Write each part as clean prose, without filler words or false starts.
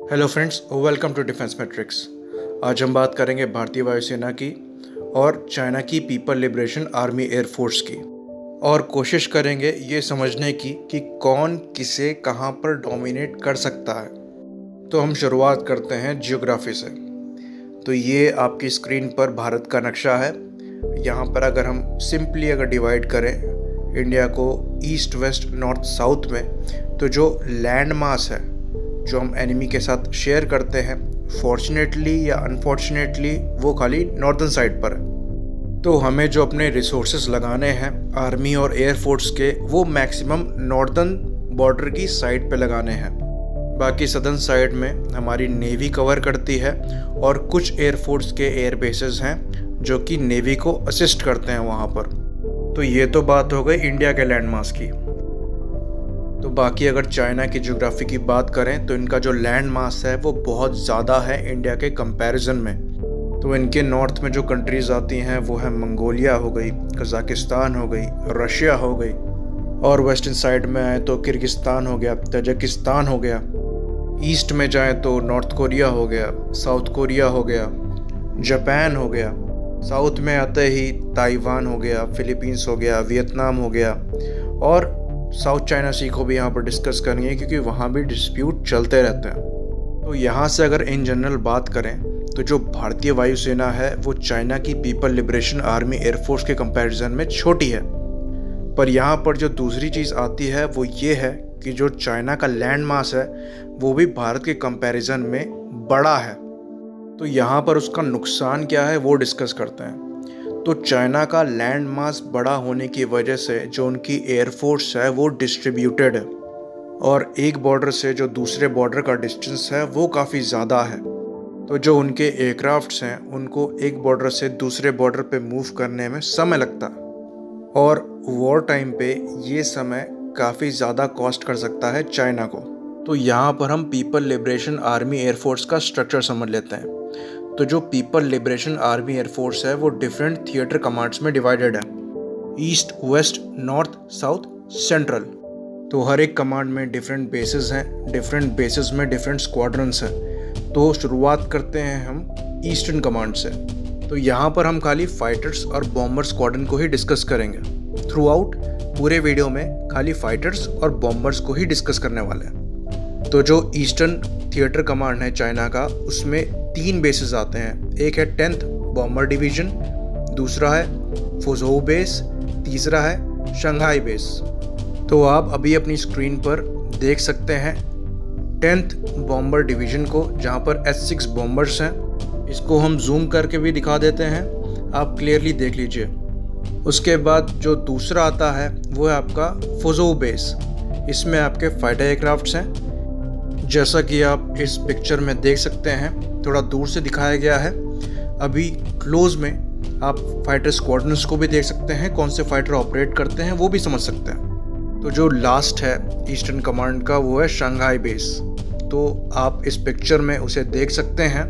Hello friends, welcome to Defence Matrix. आज हम बात करेंगे भारतीय वायुसेना की और चाइना की पीपल लिबरेशन आर्मी एयरफोर्स की, और कोशिश करेंगे ये समझने की कि कौन किसे कहाँ पर डोमिनेट कर सकता है। तो हम शुरुआत करते हैं जियोग्राफी से। तो ये आपकी स्क्रीन पर भारत का नक्शा है। यहाँ पर अगर हम सिंपली डिवाइड करें इंडिया को ईस्ट वेस्ट नॉर्थ साउथ में, तो जो लैंड मास है जो हम एनिमी के साथ शेयर करते हैं, फॉर्चुनेटली या अनफॉर्चुनेटली वो खाली नॉर्दर्न साइड पर है। तो हमें जो अपने रिसोर्सेज लगाने हैं आर्मी और एयरफोर्स के, वो मैक्सिमम नॉर्दर्न बॉर्डर की साइड पे लगाने हैं। बाकी सदर्न साइड में हमारी नेवी कवर करती है और कुछ एयरफोर्स के एयर बेसेस हैं जो कि नेवी को असिस्ट करते हैं वहाँ पर। तो ये तो बात हो गई इंडिया के लैंड मास की। तो बाकी अगर चाइना की ज्योग्राफी की बात करें तो इनका जो लैंड मास है वो बहुत ज़्यादा है इंडिया के कंपैरिजन में। तो इनके नॉर्थ में जो कंट्रीज़ आती हैं वो है मंगोलिया हो गई, कजाकिस्तान हो गई, रशिया हो गई, और वेस्टर्न साइड में आए तो किर्गिस्तान हो गया, तजाकिस्तान हो गया। ईस्ट में जाएँ तो नॉर्थ कोरिया हो गया, साउथ कोरिया हो गया, जापान हो गया। साउथ में आते ही ताइवान हो गया, फिलीपींस हो गया, वियतनाम हो गया, और साउथ चाइना सी को भी यहाँ पर डिस्कस करेंगे क्योंकि वहाँ भी डिस्प्यूट चलते रहते हैं। तो यहाँ से अगर इन जनरल बात करें तो जो भारतीय वायुसेना है वो चाइना की पीपल लिबरेशन आर्मी एयरफोर्स के कंपैरिजन में छोटी है। पर यहाँ पर जो दूसरी चीज़ आती है वो ये है कि जो चाइना का लैंड मास है वो भी भारत के कंपैरिजन में बड़ा है। तो यहाँ पर उसका नुकसान क्या है वो डिस्कस करते हैं। तो चाइना का लैंड मास बड़ा होने की वजह से जो उनकी एयरफोर्स है वो डिस्ट्रीब्यूटेड है, और एक बॉर्डर से जो दूसरे बॉर्डर का डिस्टेंस है वो काफ़ी ज़्यादा है। तो जो उनके एयरक्राफ्ट्स हैं उनको एक बॉर्डर से दूसरे बॉर्डर पे मूव करने में समय लगता है, और वॉर टाइम पे ये समय काफ़ी ज़्यादा कॉस्ट कर सकता है चाइना को। तो यहाँ पर हम पीपल लिबरेशन आर्मी एयरफोर्स का स्ट्रक्चर समझ लेते हैं। तो जो पीपल लिबरेशन आर्मी एयरफोर्स है वो डिफरेंट थिएटर कमांड्स में डिवाइडेड है, east west north south central. तो हर एक कमांड में डिफरेंट बेसेस हैं, डिफरेंट बेसेस में डिफरेंट स्क्वाड्रंस हैं। तो शुरुआत करते हैं हम ईस्टर्न कमांड से। तो यहाँ पर हम खाली फाइटर्स और बॉम्बर स्क्वाड्रन को ही डिस्कस करेंगे। थ्रू आउट पूरे वीडियो में खाली फाइटर्स और बॉम्बर्स को ही डिस्कस करने वाले हैं। तो जो ईस्टर्न थिएटर कमांड है चाइना का, उसमें 3 बेसेस आते हैं। एक है 10th बॉम्बर डिवीजन, दूसरा है फुझोउ बेस, तीसरा है शंघाई बेस। तो आप अभी अपनी स्क्रीन पर देख सकते हैं 10th बॉम्बर डिवीजन को, जहां पर S6 बॉम्बर्स हैं। इसको हम जूम करके भी दिखा देते हैं, आप क्लियरली देख लीजिए। उसके बाद जो दूसरा आता है वो है आपका फुझोउ बेस। इसमें आपके फाइटर एयरक्राफ्ट्स हैं, जैसा कि आप इस पिक्चर में देख सकते हैं। थोड़ा दूर से दिखाया गया है, अभी क्लोज में आप फाइटर स्क्वाड्रंस को भी देख सकते हैं, कौन से फाइटर ऑपरेट करते हैं वो भी समझ सकते हैं। तो जो लास्ट है ईस्टर्न कमांड का वो है शंघाई बेस। तो आप इस पिक्चर में उसे देख सकते हैं।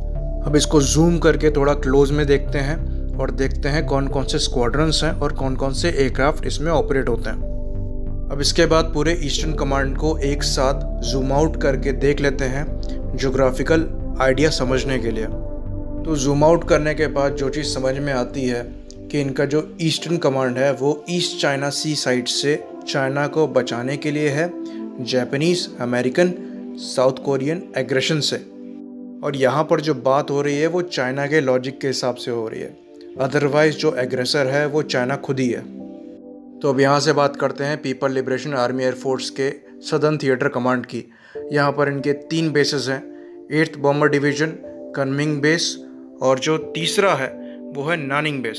अब इसको जूम करके थोड़ा क्लोज में देखते हैं और देखते हैं कौन कौन से स्क्वाड्रंस हैं और कौन कौन से एयरक्राफ्ट इसमें ऑपरेट होते हैं। अब इसके बाद पूरे ईस्टर्न कमांड को एक साथ जूम आउट करके देख लेते हैं ज्योग्राफिकल आइडिया समझने के लिए। तो जूम आउट करने के बाद जो चीज़ समझ में आती है कि इनका जो ईस्टर्न कमांड है वो ईस्ट चाइना सी साइड से चाइना को बचाने के लिए है Japanese, American, South Korean aggression से। और यहाँ पर जो बात हो रही है वो चाइना के लॉजिक के हिसाब से हो रही है, अदरवाइज जो एग्रेसर है वो चाइना खुद ही है। तो अब यहाँ से बात करते हैं पीपल लिबरेशन आर्मी एयरफोर्स के सदर्न थिएटर कमांड की। यहाँ पर इनके 3 बेसेस हैं, 8th बॉम्बर डिवीजन, कनमिंग बेस, और जो तीसरा है वो है नानिंग बेस।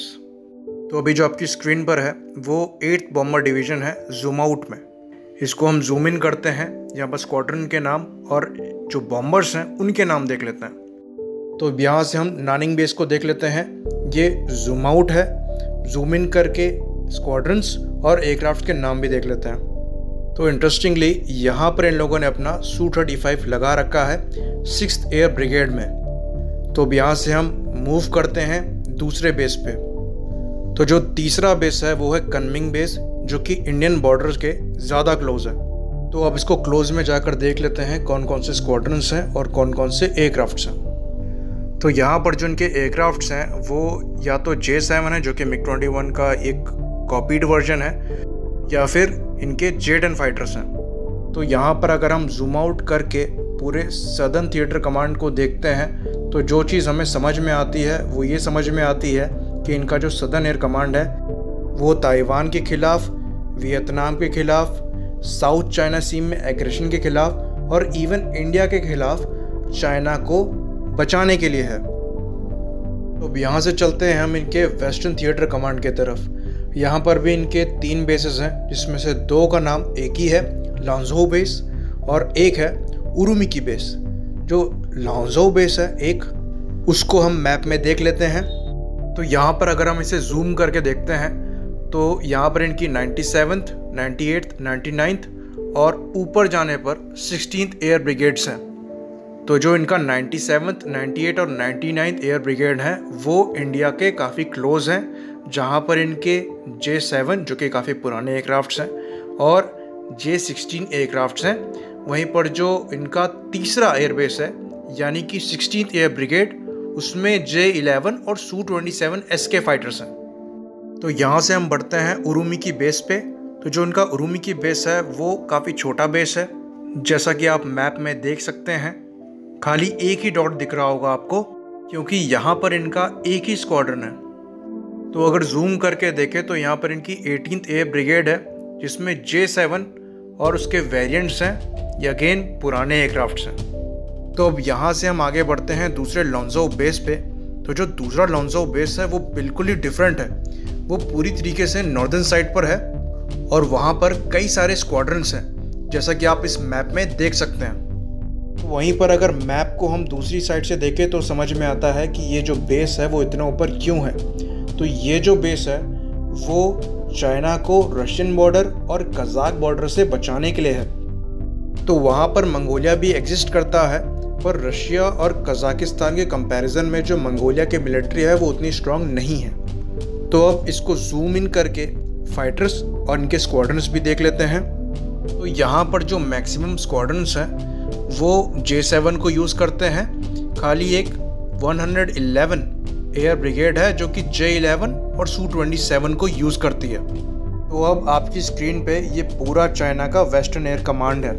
तो अभी जो आपकी स्क्रीन पर है वो 8th बॉम्बर डिवीजन है जूम आउट में। इसको हम जूम इन करते हैं, यहाँ पर स्क्वाड्रन के नाम और जो बॉम्बर्स हैं उनके नाम देख लेते हैं। तो यहाँ से हम नानिंग बेस को देख लेते हैं। ये जूम आउट है, जूम इन करके स्क्वाड्रंस और एयरक्राफ्ट के नाम भी देख लेते हैं। तो इंटरेस्टिंगली यहाँ पर इन लोगों ने अपना Su-35 लगा रखा है 6th एयर ब्रिगेड में। तो अब यहाँ से हम मूव करते हैं दूसरे बेस पे। तो जो तीसरा बेस है वो है कनमिंग बेस, जो कि इंडियन बॉर्डर के ज़्यादा क्लोज है। तो अब इसको क्लोज में जाकर देख लेते हैं कौन कौन से स्क्वाड्रंस हैं और कौन कौन से एयरक्राफ्ट्स हैं। तो यहाँ पर जो इनके एयरक्राफ्ट्स हैं वो या तो J7 है जो कि MiG-21 का एक कॉपीड वर्जन है, या फिर इनके J-10 फाइटर्स हैं। तो यहाँ पर अगर हम जूम आउट करके पूरे सदर्न थिएटर कमांड को देखते हैं तो जो चीज़ हमें समझ में आती है वो ये समझ में आती है कि इनका जो सदर्न एयर कमांड है वो ताइवान के खिलाफ, वियतनाम के खिलाफ, साउथ चाइना सी में एग्रेशन के खिलाफ और इवन इंडिया के खिलाफ चाइना को बचाने के लिए है। तो अब यहाँ से चलते हैं हम इनके वेस्टर्न थिएटर कमांड की तरफ। यहाँ पर भी इनके 3 बेसेस हैं, जिसमें से 2 का नाम एक ही है, लांझोउ बेस, और एक है उरुमिकी बेस। जो लांझोउ बेस है एक, उसको हम मैप में देख लेते हैं। तो यहाँ पर अगर हम इसे जूम करके देखते हैं तो यहाँ पर इनकी 97th, 98th, 99th और ऊपर जाने पर 16th एयर ब्रिगेड्स हैं। तो जो इनका 97th, 98 और 99th एयर ब्रिगेड हैं वो इंडिया के काफ़ी क्लोज हैं, जहाँ पर इनके J7 जो कि काफ़ी पुराने एयरक्राफ्ट्स हैं और J16 एयरक्राफ्ट्स हैं। वहीं पर जो इनका तीसरा एयरबेस है यानी कि 16th एयर ब्रिगेड, उसमें J11 और Su-27 SK फाइटर्स हैं। तो यहाँ से हम बढ़ते हैं उरुमिकी बेस पे। तो जो इनका उरुमिकी बेस है वो काफ़ी छोटा बेस है, जैसा कि आप मैप में देख सकते हैं। खाली एक ही डॉट दिख रहा होगा आपको, क्योंकि यहाँ पर इनका एक ही स्क्वाड्रन है। तो अगर जूम करके देखें तो यहाँ पर इनकी 18th एयर ब्रिगेड है, जिसमें J7 और उसके वेरिएंट्स हैं, ये अगेन पुराने एयरक्राफ्ट्स हैं। तो अब यहाँ से हम आगे बढ़ते हैं दूसरे लांझोउ बेस पे। तो जो दूसरा लांझोउ बेस है वो बिल्कुल ही डिफरेंट है। वो पूरी तरीके से नॉर्दर्न साइड पर है और वहाँ पर कई सारे स्क्वाड्रंस हैं, जैसा कि आप इस मैप में देख सकते हैं। तो वहीं पर अगर मैप को हम दूसरी साइड से देखें तो समझ में आता है कि ये जो बेस है वो इतना ऊपर क्यों है। तो ये जो बेस है वो चाइना को रशियन बॉर्डर और कजाक बॉर्डर से बचाने के लिए है। तो वहाँ पर मंगोलिया भी एग्जिस्ट करता है, पर रशिया और कजाकिस्तान के कंपैरिजन में जो मंगोलिया की मिलिट्री है वो उतनी स्ट्रांग नहीं है। तो अब इसको जूम इन करके फाइटर्स और इनके स्क्वाड्रंस भी देख लेते हैं। तो यहाँ पर जो मैक्सिमम स्क्वाड्रंस हैं वो J7 को यूज़ करते हैं। खाली एक 111 एयर ब्रिगेड है जो कि J11 और Su-27 को यूज़ करती है। तो अब आपकी स्क्रीन पे ये पूरा चाइना का वेस्टर्न एयर कमांड है।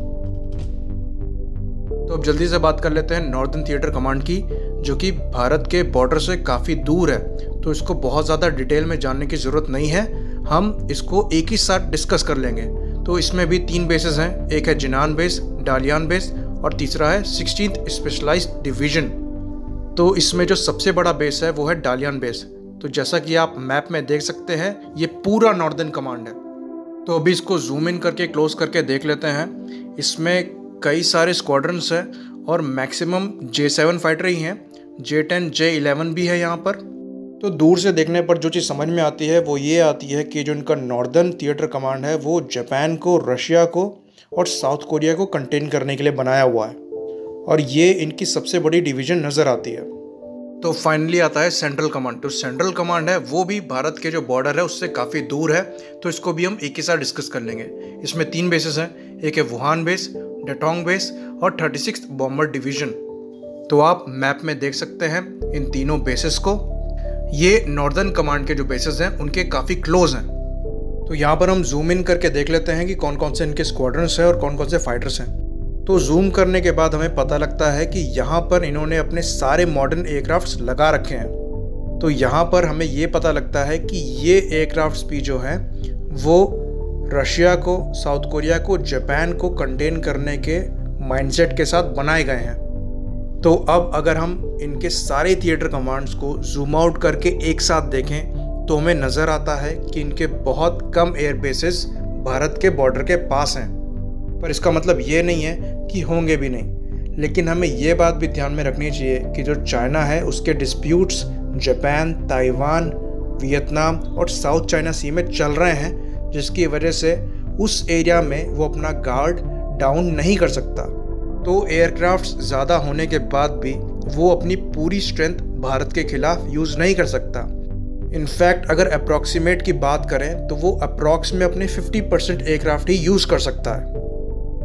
तो अब जल्दी से बात कर लेते हैं नॉर्दर्न थिएटर कमांड की, जो कि भारत के बॉर्डर से काफ़ी दूर है। तो इसको बहुत ज़्यादा डिटेल में जानने की ज़रूरत नहीं है, हम इसको एक ही साथ डिस्कस कर लेंगे। तो इसमें भी 3 बेसेस हैं, एक है जिनान बेस, डालियान बेस और तीसरा है 16th स्पेशलाइज्ड डिवीज़न। तो इसमें जो सबसे बड़ा बेस है वो है डालियान बेस। तो जैसा कि आप मैप में देख सकते हैं ये पूरा नॉर्दर्न कमांड है। तो अभी इसको जूम इन करके क्लोज करके देख लेते हैं। इसमें कई सारे स्क्वाड्रंस हैं और मैक्सिमम J7 फाइटर ही हैं, J10, J11 भी है यहाँ पर। तो दूर से देखने पर जो चीज़ समझ में आती है वो ये आती है कि जो इनका नॉर्दर्न थिएटर कमांड है वो जापान को, रशिया को और साउथ कोरिया को कंटेन करने के लिए बनाया हुआ है, और ये इनकी सबसे बड़ी डिवीज़न नज़र आती है। तो फाइनली आता है सेंट्रल कमांड। तो सेंट्रल कमांड है वो भी भारत के जो बॉर्डर है उससे काफ़ी दूर है, तो इसको भी हम एक ही साथ डिस्कस कर लेंगे। इसमें 3 बेसेस हैं, एक है वुहान बेस, डेटोंग बेस और 36th बॉम्बर डिवीज़न। तो आप मैप में देख सकते हैं इन तीनों बेसेस को। ये नॉर्दर्न कमांड के जो बेसेस हैं उनके काफ़ी क्लोज हैं। तो यहाँ पर हम जूम इन करके देख लेते हैं कि कौन कौन से इनके स्क्वाड्रंस हैं और कौन कौन से फाइटर्स हैं। तो जूम करने के बाद हमें पता लगता है कि यहाँ पर इन्होंने अपने सारे मॉडर्न एयरक्राफ्ट्स लगा रखे हैं। तो यहाँ पर हमें ये पता लगता है कि ये एयरक्राफ्ट्स भी जो हैं वो रशिया को, साउथ कोरिया को, जापान को कंटेन करने के माइंडसेट के साथ बनाए गए हैं। तो अब अगर हम इनके सारे थिएटर कमांड्स को जूम आउट करके एक साथ देखें तो हमें नज़र आता है कि इनके बहुत कम एयर बेसेस भारत के बॉर्डर के पास हैं। पर इसका मतलब ये नहीं है कि होंगे भी नहीं, लेकिन हमें ये बात भी ध्यान में रखनी चाहिए कि जो चाइना है उसके डिस्प्यूट्स जापान, ताइवान, वियतनाम और साउथ चाइना सी में चल रहे हैं, जिसकी वजह से उस एरिया में वो अपना गार्ड डाउन नहीं कर सकता। तो एयरक्राफ्ट्स ज़्यादा होने के बाद भी वो अपनी पूरी स्ट्रेंथ भारत के खिलाफ यूज़ नहीं कर सकता। इनफैक्ट अगर अप्रॉक्सीमेट की बात करें तो वो अप्रॉक्स में अपने 50% एयरक्राफ्ट ही यूज़ कर सकता है।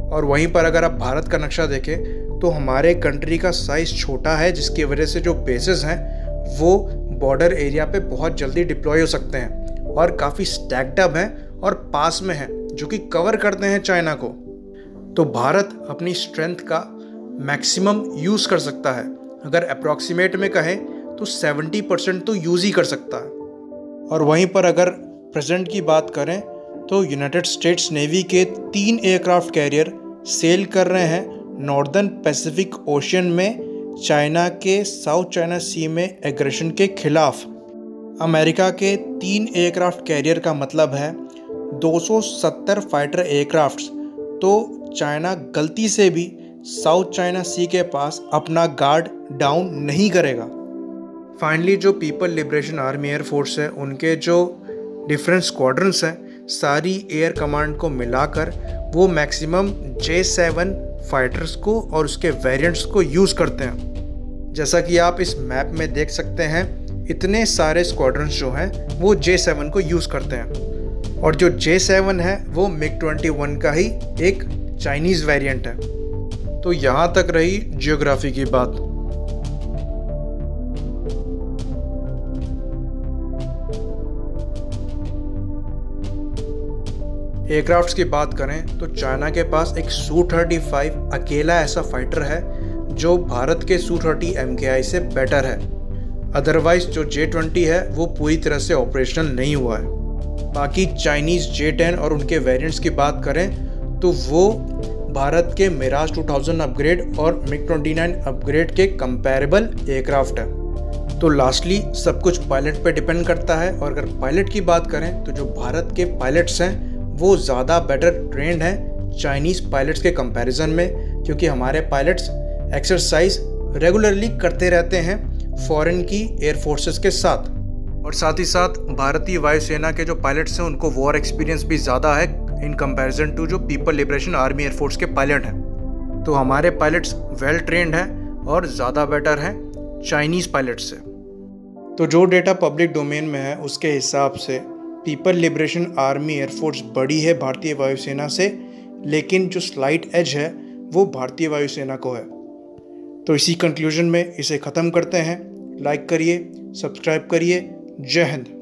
और वहीं पर अगर आप भारत का नक्शा देखें तो हमारे कंट्री का साइज़ छोटा है, जिसकी वजह से जो बेसेस हैं वो बॉर्डर एरिया पे बहुत जल्दी डिप्लॉय हो सकते हैं और काफ़ी स्टैक्ड अप हैं और पास में हैं, जो कि कवर करते हैं चाइना को। तो भारत अपनी स्ट्रेंथ का मैक्सिमम यूज़ कर सकता है। अगर अप्रॉक्सीमेट में कहें तो 70% तो यूज़ ही कर सकता है। और वहीं पर अगर प्रेजेंट की बात करें तो यूनाइटेड स्टेट्स नेवी के 3 एयरक्राफ्ट कैरियर सेल कर रहे हैं नॉर्दर्न पैसिफिक ओशियन में चाइना के साउथ चाइना सी में एग्रेशन के खिलाफ। अमेरिका के 3 एयरक्राफ्ट कैरियर का मतलब है 270 फाइटर एयरक्राफ्ट्स। तो चाइना गलती से भी साउथ चाइना सी के पास अपना गार्ड डाउन नहीं करेगा। फाइनली जो पीपल लिबरेशन आर्मी एयरफोर्स है, उनके जो डिफरेंट स्क्वाड्रंस हैं, सारी एयर कमांड को मिलाकर वो मैक्सिमम J7 फाइटर्स को और उसके वेरिएंट्स को यूज़ करते हैं। जैसा कि आप इस मैप में देख सकते हैं, इतने सारे स्क्वाड्रंस जो हैं वो J7 को यूज़ करते हैं। और जो J7 है वो MiG-21 का ही एक चाइनीज़ वेरिएंट है। तो यहाँ तक रही जियोग्राफी की बात। एयरक्राफ्ट्स की बात करें तो चाइना के पास एक Su-35 अकेला ऐसा फाइटर है जो भारत के Su-30 MKI से बेटर है। अदरवाइज जो J-20 है वो पूरी तरह से ऑपरेशनल नहीं हुआ है। बाकी चाइनीज़ J-10 और उनके वेरिएंट्स की बात करें तो वो भारत के मिराज 2000 अपग्रेड और MiG-29 अपग्रेड के कंपैरेबल एयरक्राफ्ट है। तो लास्टली सब कुछ पायलट पे डिपेंड करता है। और अगर पायलट की बात करें तो जो भारत के पायलट्स हैं वो ज़्यादा बेटर ट्रेंड हैं चाइनीज़ पायलट्स के कंपैरिजन में, क्योंकि हमारे पायलट्स एक्सरसाइज रेगुलरली करते रहते हैं फॉरेन की एयर फोर्सेस के साथ। और साथ ही साथ भारतीय वायुसेना के जो पायलट्स हैं उनको वॉर एक्सपीरियंस भी ज़्यादा है इन कंपैरिजन टू जो पीपल लिबरेशन आर्मी एयरफोर्स के पायलट हैं। तो हमारे पायलट्स वेल ट्रेंड हैं और ज़्यादा बेटर हैं चाइनीज़ पायलट से। तो जो डेटा पब्लिक डोमेन में है उसके हिसाब से पीपल लिबरेशन आर्मी एयरफोर्स बड़ी है भारतीय वायुसेना से, लेकिन जो स्लाइट एज है वो भारतीय वायुसेना को है। तो इसी कंक्लूजन में इसे ख़त्म करते हैं। लाइक करिए, सब्सक्राइब करिए। जय हिंद।